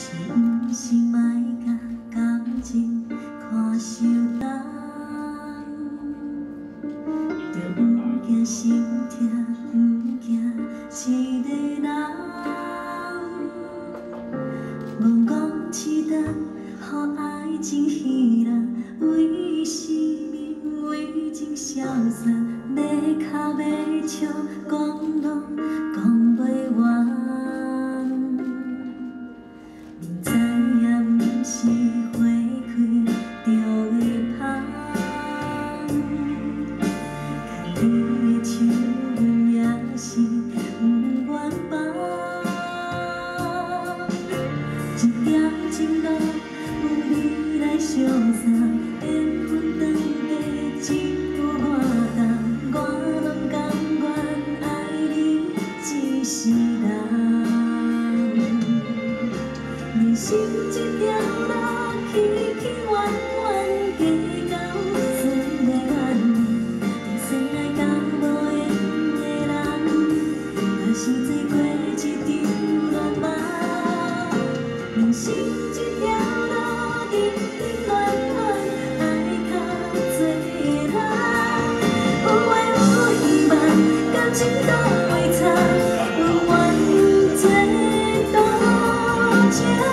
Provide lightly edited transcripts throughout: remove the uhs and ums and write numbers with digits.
毋是莫甲感情看伤重，着毋惊心痛，毋惊一个人。无讲痴等，予爱情稀人，为生命为情消散，要哭要笑，讲拢讲袂完。 知影毋是花开就会香，牵你的手，阮也是毋愿放。一条情路有你来相送，缘分长地只有我重，我拢甘愿爱你一世人。 人生这条路，起起弯弯，加到算袂完。相爱到无缘的人，也是做过一场浪漫。人生这条路，甜甜暖暖，爱较多的人。有爱有希望，感情都袂差，永远做同情。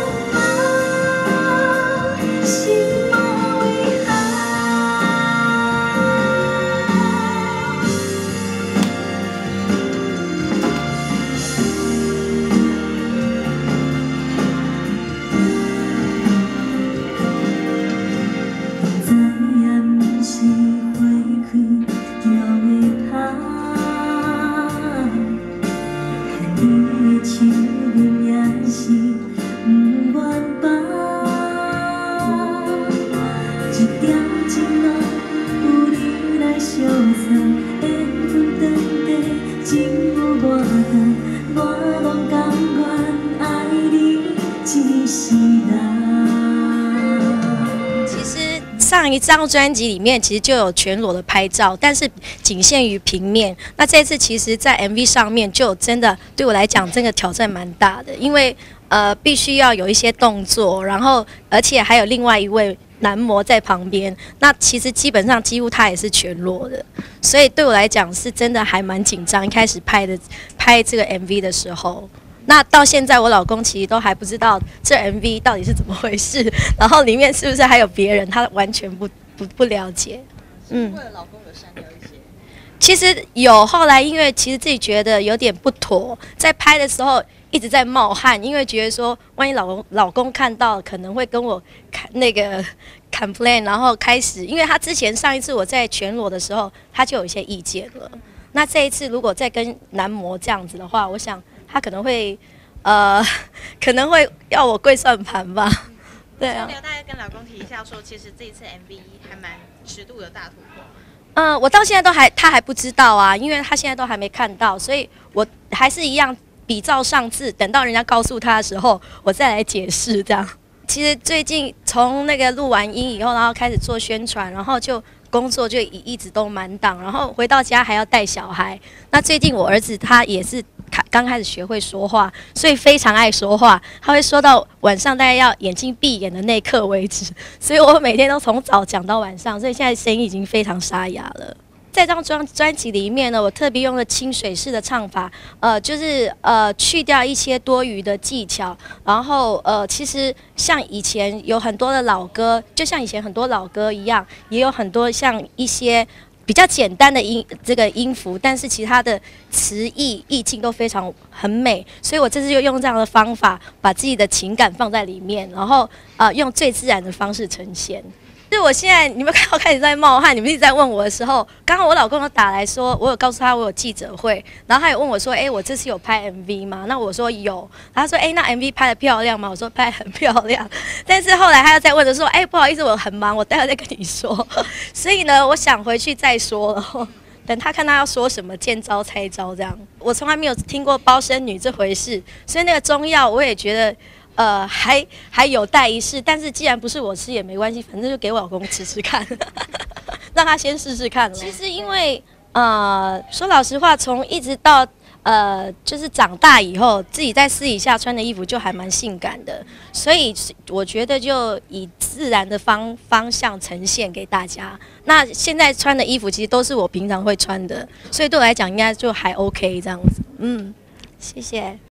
上一张专辑里面其实就有全裸的拍照，但是仅限于平面。那这次其实，在 MV 上面就真的对我来讲，这个挑战蛮大的，因为必须要有一些动作，然后而且还有另外一位男模在旁边。那其实基本上几乎他也是全裸的，所以对我来讲是真的还蛮紧张。一开始拍这个 MV 的时候。 那到现在，我老公其实都还不知道这 MV 到底是怎么回事，然后里面是不是还有别人，他完全不了解。 为了老公有删掉一些。 其实有，后来因为其实自己觉得有点不妥，在拍的时候一直在冒汗，因为觉得说万一老公看到，可能会跟我那个 complain， 然后开始，因为他之前上一次我在全裸的时候，他就有一些意见了。那这一次如果再跟男模这样子的话，我想。 他可能会要我跪算盘吧，对啊。 你有大概跟老公提一下说，其实这一次 MV 还蛮尺度有大突破。 我到现在他还不知道啊，因为他现在都还没看到，所以我还是一样比照上次，等到人家告诉他的时候，我再来解释这样。其实最近从那个录完音以后，然后开始做宣传，然后就工作就一直都满档，然后回到家还要带小孩。那最近我儿子他也是。 刚开始学会说话，所以非常爱说话。他会说到晚上大概要眼睛闭眼的那一刻为止，所以我每天都从早讲到晚上，所以现在声音已经非常沙哑了。在这张专辑里面呢，我特别用了清水式的唱法，就是去掉一些多余的技巧，然后其实像以前有很多的老歌，就像以前很多老歌一样，也有很多像一些。 比较简单的音符，但是其他的词意境都非常很美，所以我这次就用这样的方法，把自己的情感放在里面，然后用最自然的方式呈现。就我现在你们看我开始在冒汗，你们一直在问我的时候，刚刚我老公有打来说，我有告诉他我有记者会，然后他也问我说，我这次有拍 MV 吗？那我说有，他说，那 MV 拍得漂亮吗？我说拍得很漂亮，但是后来他又再问的说，不好意思，我很忙，我待会再跟你说。所以呢，我想回去再说了。等他看他要说什么，见招拆招这样。我从来没有听过包生女这回事，所以那个中药我也觉得。还有待一试，但是既然不是我吃也没关系，反正就给我老公吃吃看，让他先试试看。其实因为说老实话，从一直到就是长大以后自己在私底下穿的衣服就还蛮性感的，所以我觉得就以自然的方向呈现给大家。那现在穿的衣服其实都是我平常会穿的，所以对我来讲应该就还 OK 这样子。谢谢。